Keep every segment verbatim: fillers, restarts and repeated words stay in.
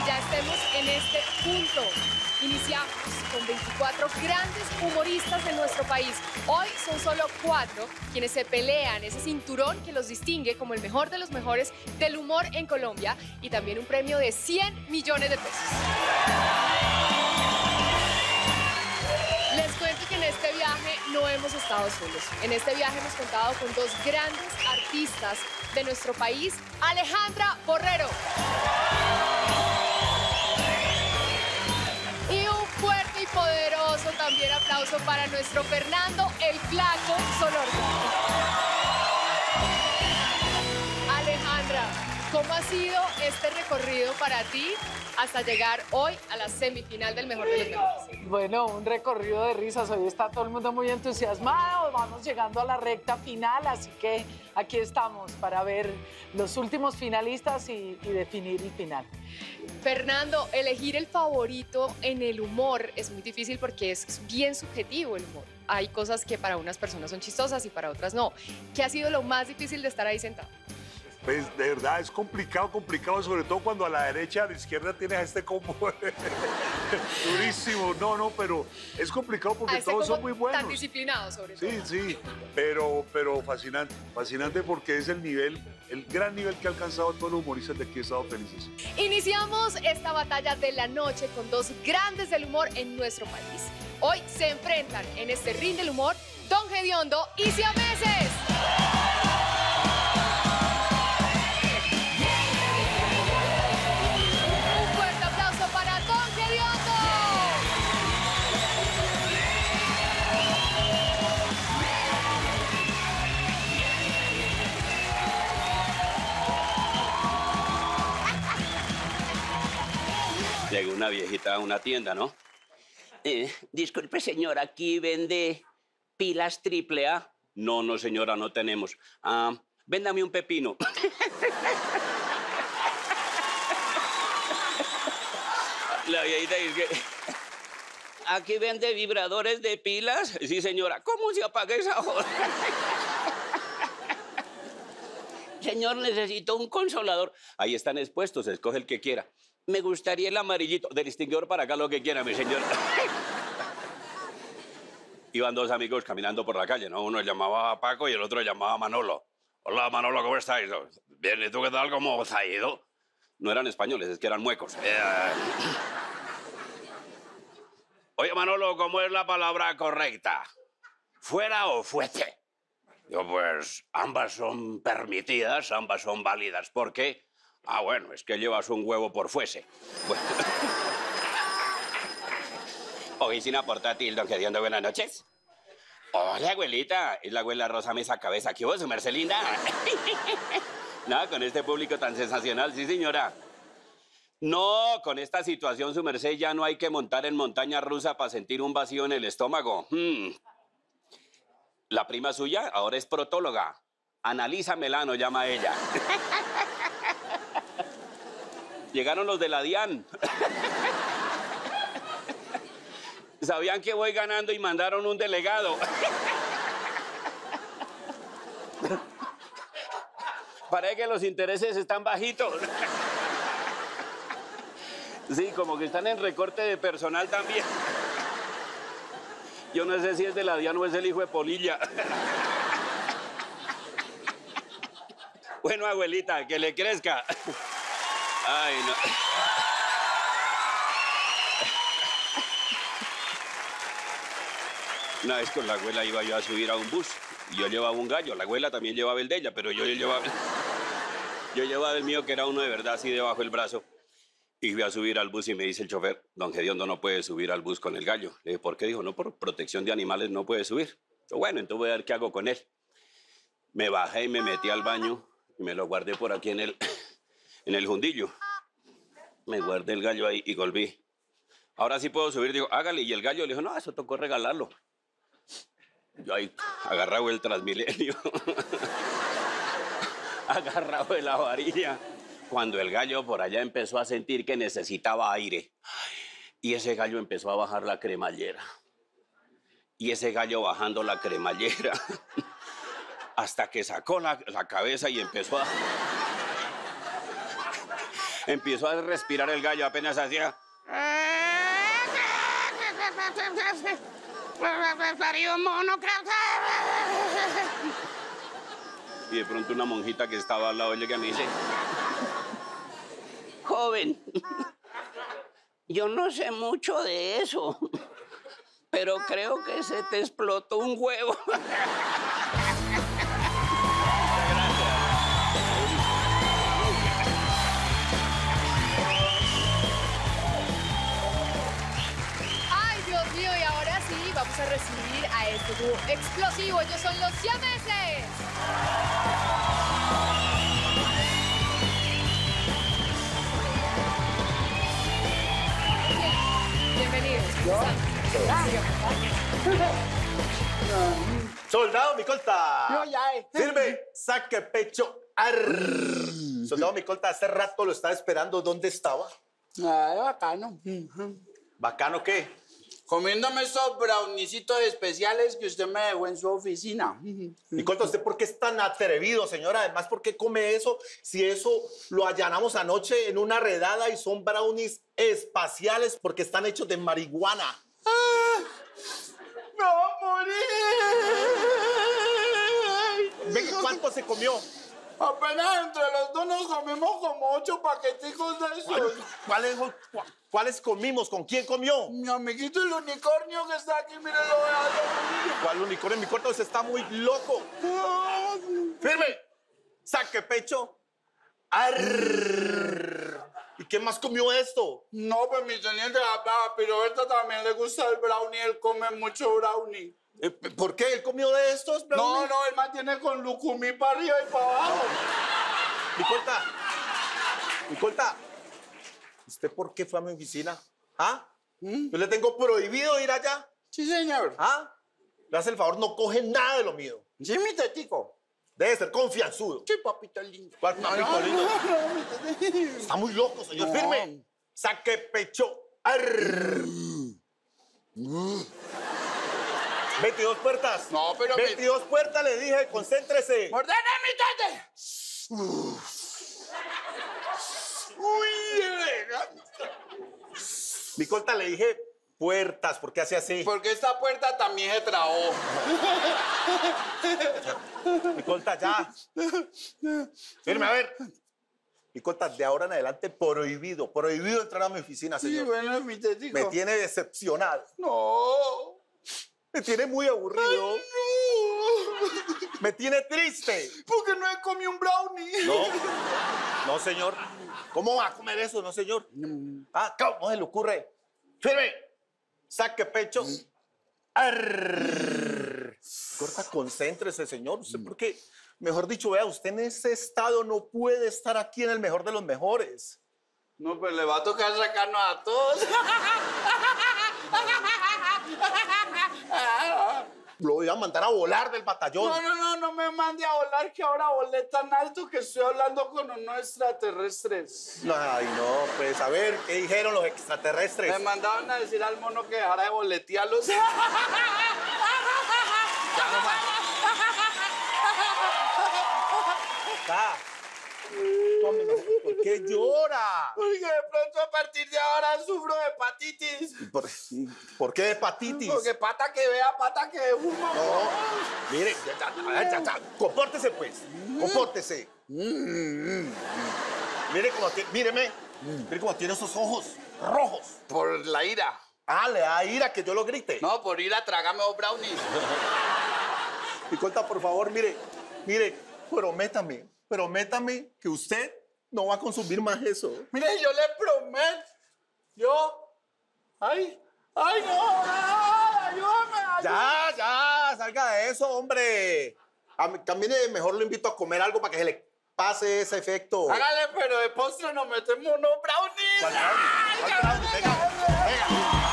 ya estemos en este punto. Iniciamos con veinticuatro grandes humoristas de nuestro país. Hoy son solo cuatro quienes se pelean ese cinturón que los distingue como el mejor de los mejores del humor en Colombia y también un premio de cien millones de pesos. Les cuento que en este viaje no hemos estado solos. En este viaje hemos contado con dos grandes artistas de nuestro país, Alejandra Borrero. Y un fuerte y poderoso también aplauso para nuestro Fernando el Flaco Solórzano. Alejandra, ¿cómo ha sido este recorrido para ti hasta llegar hoy a la semifinal del Mejor de los Mejores? Bueno, un recorrido de risas. Hoy está todo el mundo muy entusiasmado. Vamos llegando a la recta final, así que aquí estamos para ver los últimos finalistas y, y definir el final. Fernando, elegir el favorito en el humor es muy difícil porque es bien subjetivo el humor. Hay cosas que para unas personas son chistosas y para otras no. ¿Qué ha sido lo más difícil de estar ahí sentado? Pues de verdad es complicado, complicado, sobre todo cuando a la derecha, a la izquierda tienes a este combo durísimo. No, no, pero es complicado porque este todos son muy buenos. Tan disciplinados, sobre sí, todo. Sí, sí, pero, pero fascinante, fascinante porque es el nivel, el gran nivel que ha alcanzado todos los humoristas de aquí de Estado Felices. Iniciamos esta batalla de la noche con dos grandes del humor en nuestro país. Hoy se enfrentan en este ring del humor Don Gediondo y Siameses. Llegó una viejita a una tienda, ¿no? Eh, disculpe, señora, ¿aquí vende pilas triple A? No, no, señora, no tenemos. Ah, véndame un pepino. La viejita dice que... ¿Aquí vende vibradores de pilas? Sí, señora. ¿Cómo se apaga esa hora? Señor, necesito un consolador. Ahí están expuestos, escoge el que quiera. Me gustaría el amarillito, del extinguidor para acá, lo que quiera, mi señor. Iban dos amigos caminando por la calle, ¿no? Uno llamaba a Paco y el otro llamaba a Manolo. Hola, Manolo, ¿cómo estáis? Bien, ¿y tú qué tal? ¿Cómo os ha ido? No eran españoles, es que eran muecos. Eh... Oye, Manolo, ¿cómo es la palabra correcta? ¿Fuera o fuete? Digo, pues ambas son permitidas, ambas son válidas. ¿Por qué? Ah, bueno, es que llevas un huevo por fuese. Bueno. Oficina portátil, don Gediondo, buenas noches. Hola, abuelita. Es la abuela Rosa Mesa Cabeza. ¿Qué hubo, su merced linda? Nada, con este público tan sensacional, sí, señora. No, con esta situación, su merced, ya no hay que montar en montaña rusa para sentir un vacío en el estómago. Hmm. La prima suya ahora es protóloga. Analisa Melano, llama ella. Llegaron los de la DIAN. Sabían que voy ganando y mandaron un delegado. Parece que los intereses están bajitos. Sí, como que están en recorte de personal también. Yo no sé si es de la DIAN o es el hijo de Polilla. Bueno, abuelita, que le crezca. Ay, no. Una vez con la abuela iba yo a subir a un bus y yo llevaba un gallo. La abuela también llevaba el de ella, pero yo llevaba, yo llevaba el mío, que era uno de verdad, así debajo del brazo. Y fui a subir al bus y me dice el chofer, don Gediondo no puede subir al bus con el gallo. Le dije, ¿por qué? Dijo, no, por protección de animales no puede subir. Yo, bueno, entonces voy a ver qué hago con él. Me bajé y me metí al baño y me lo guardé por aquí en el, en el fundillo. Me guardé el gallo ahí y volví. Ahora sí puedo subir. Digo, hágale. Y el gallo le dijo, no, eso tocó regalarlo. Yo ahí, agarrado el Transmilenio. Agarrado de la varilla. Cuando el gallo por allá empezó a sentir que necesitaba aire. Y ese gallo empezó a bajar la cremallera. Y ese gallo bajando la cremallera. Hasta que sacó la, la cabeza y empezó a... Empezó a respirar el gallo, apenas hacía... Y de pronto una monjita que estaba al lado llega y me dice... Joven, yo no sé mucho de eso, pero creo que se te explotó un huevo. Ay, Dios mío, y ahora sí, vamos a recibir a este dúo explosivo. Ellos son los siameses. Bienvenidos. Soldado Micolta. Yo ya, eh. Firme, saque pecho. Arr. Soldado Micolta, hace rato lo estaba esperando. ¿Dónde estaba? Ay, bacano. ¿Bacano qué? Comiéndome esos browniecitos especiales que usted me dejó en su oficina. Micolta, ¿usted por qué es tan atrevido, señora? Además, ¿por qué come eso? Si eso lo allanamos anoche en una redada y son brownies espaciales porque están hechos de marihuana. ¡Ah! ¡Me voy a morir! Venga, ¿cuánto se comió? Apenas entre los dos nos comimos como ocho paqueticos de esos. ¿Cuáles, ¿Cuáles comimos? ¿Con quién comió? Mi amiguito el unicornio que está aquí, mírenlo. ¿Cuál unicornio? Mi corto se está muy loco. Firme. Saque pecho. Arr. ¿Y qué más comió esto? No, pues mi teniente, a Piroberto también le gusta el brownie, él come mucho brownie. Eh, ¿Por qué? ¿Él comió de estos brownies? No, no, él mantiene con lucumí para arriba y para abajo. Micolta. Micolta. ¿Usted por qué fue a mi oficina? ¿Ah? ¿Mm? Yo le tengo prohibido ir allá. Sí, señor. ¿Ah? Le hace el favor, no coge nada de lo mío. Sí, mi tetico. Debe ser confianzudo. Sí, papito lindo. ¿Cuál papito No, lindo? no, no, mi tetico. Está muy loco, señor. No. Firme. Saque pecho. Arr. veintidós puertas. No, pero mi- veintidós puertas, le dije, concéntrese. ¡Ordena mi tete! Uy, elegante. Micolta, le dije puertas, ¿por qué hace así? Porque esta puerta también se trabó. Micolta, ya. Firme, a ver. Micolta, de ahora en adelante, prohibido, prohibido entrar a mi oficina, Sí, señor. bueno, mi tetico. Me tiene decepcionado. No. Me tiene muy aburrido. No. Me tiene triste. Porque no he comido un brownie. No, no, señor. ¿Cómo va a comer eso, no, señor? Ah, ¿cómo se le ocurre? Firme. Saque pecho. Arr. Corta, concéntrese, señor. Usted, porque, mejor dicho, vea, usted en ese estado no puede estar aquí en el mejor de los mejores. No, pues le va a tocar sacarnos a todos. Lo voy a mandar a volar del batallón. No, no, no, no me mande a volar, que ahora volé tan alto que estoy hablando con unos extraterrestres. Ay, no, pues a ver, ¿qué dijeron los extraterrestres? Me mandaban a decir al mono que dejara de boletearlos. Ya no más. Ya. Tome, no, ¿por qué llora? Porque de pronto a partir de ahora sufro de hepatitis. ¿Por, ¿por qué hepatitis? Porque pata que vea, pata que fuma. No, mire, ya, ya, ya, ya, ya. Compórtese pues, compórtese. Mire cómo tiene, míreme, mire cómo tiene esos ojos rojos. Por la ira. Ah, le da ira que yo lo grite. No, por ir a tragarme dos brownies. Micolta, por favor, mire, mire, prométame, prométame que usted no va a consumir más eso. Mire, yo le prometo. Yo. Ay, ay, no, ay, ayúdame, ayúdame. Ya, ya, salga de eso, hombre. A mí, también mejor lo invito a comer algo para que se le pase ese efecto. Hágale, pero de postre nos metemos unos brownies. ¿Cuál brownie? ¿Cuál Ay, brownie? Venga, venga.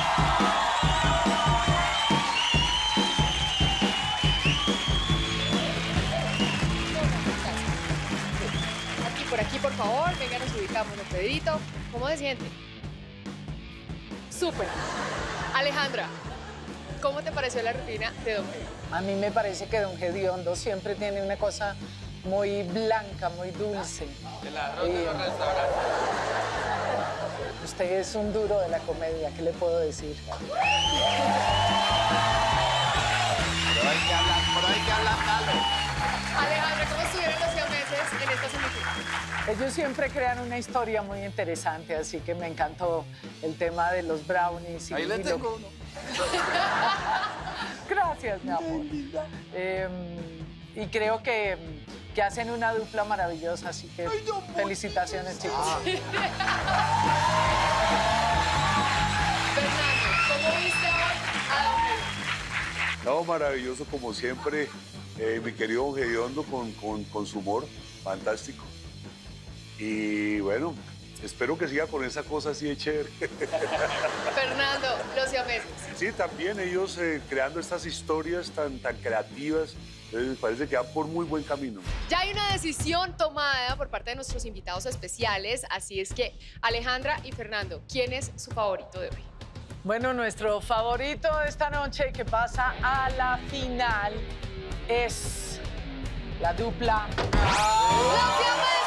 Aquí, por aquí, por favor. Venga, nos ubicamos, don Pedrito. ¿Cómo se siente? Súper. Alejandra, ¿cómo te pareció la rutina de don Pedro? A mí me parece que don Gediondo siempre tiene una cosa muy blanca, muy dulce. El arroz de Eh, los restaurantes. Usted es un duro de la comedia, ¿qué le puedo decir? Pero hay que hablar, pero hay que hablar, dale. Alejandra, ¿cómo estuvieron los siameses en esta semifinal? Ellos siempre crean una historia muy interesante, así que me encantó el tema de los brownies. Y, Ahí le y lo- tengo uno. Gracias, mi amor. Eh, y creo que, que hacen una dupla maravillosa, así que Ay, Dios mío. felicitaciones, chicos. Fernando, ¿cómo viste hoy a Don Gediondo? No, maravilloso como siempre. Eh, mi querido Don Gediondo con, con, con su humor, fantástico. Y bueno, espero que siga con esa cosa así de chévere. Fernando, los siameses. Sí, también ellos eh, creando estas historias tan, tan creativas, eh, parece que van por muy buen camino. Ya hay una decisión tomada por parte de nuestros invitados especiales, así es que Alejandra y Fernando, ¿quién es su favorito de hoy? Bueno, nuestro favorito de esta noche que pasa a la final es la dupla. ¡Los siameses!